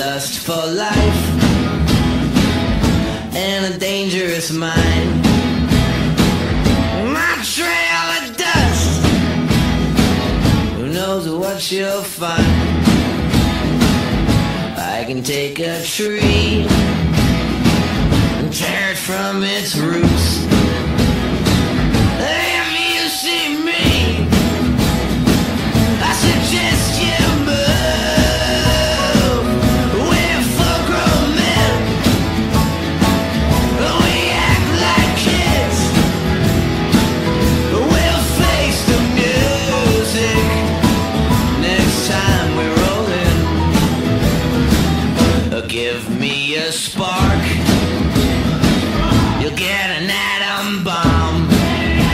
lust for life and a dangerous mind. My trail of dust, who knows what you'll find. I can take a tree and tear it from its roots. If you see me, I suggest you move. We're full-grown men. We act like kids. We'll face the music next time we roll in. Give me a spark.